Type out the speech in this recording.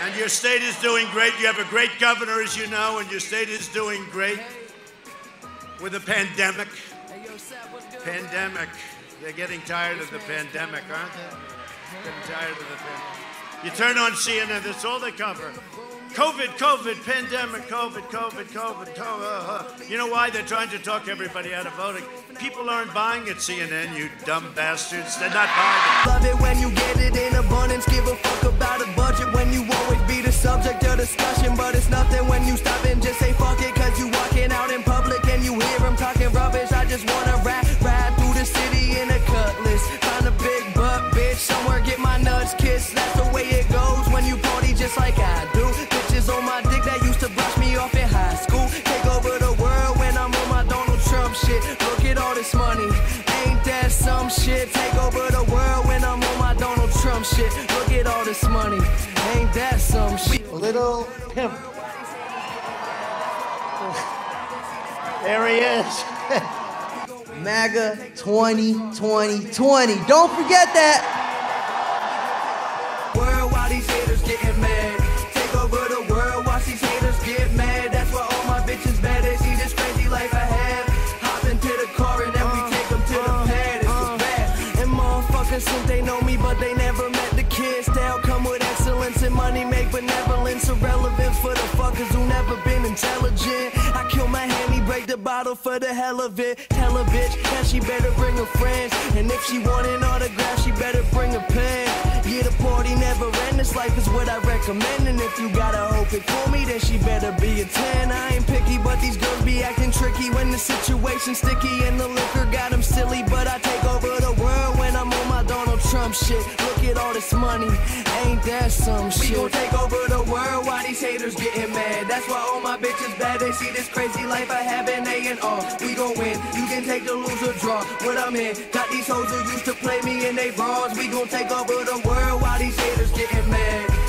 And your state is doing great. You have a great governor, as you know, and your state is doing great with the pandemic. Pandemic. They're getting tired of the pandemic, aren't they? Getting tired of the pandemic. You turn on CNN, that's all they cover. COVID, pandemic, COVID. You know why? They're trying to talk everybody out of voting. People aren't buying at CNN, you dumb bastards. They're not buying it. Love it when you get it in abundance. Give a fuck about a budget when you always be the subject of discussion. But it's nothing when you stop and just say fuck it. Cause you walking out in public and you hear them talking rubbish. I just wanna ride through the city in a cutlass. Find a big butt, bitch, somewhere get my nuts kissed. That's the way it goes when you party just like I do. Bitches on my dick that used to brush me off in high school. Take over the world when I'm on my Donald Trump shit. Look at all this money, ain't that some shit? Take over the world when I'm on my Donald Trump shit. Look at all this money, ain't that some shit? Little pimp. There he is. MAGA 2020. Don't forget that. World while these haters getting mad. Take over the world while these haters get mad. That's why all my bitches bad. They see this crazy life I have. Hop into the car and then we take them to the pad. It's so bad. And motherfuckers think they know me, but they never met the kids. Style come with excellence and money make benevolence irrelevant for the fuckers who never been intelligent. I kill my hammy, break the bottle for the hell of it. Tell a bitch that she better bring her friends. And if she want an autograph, she better bring a pen. Yeah, the party never end. This life is what I recommend. And if you gotta hope it for me, then she better be a 10. I ain't picky, but these girls be acting tricky when the situation's sticky and the liquor got them silly. But I take over the world when I'm on my Donald Trump shit. Look at all this money, ain't that some shit? We gon' take over the world while these haters getting mad. That's why all my bitches bad. They see this crazy life I have and they in awe. We gon' win, you can take the lose or draw. What I'm in, got these hoes who used to play me in they bras. We gon' take over the world while these haters getting mad.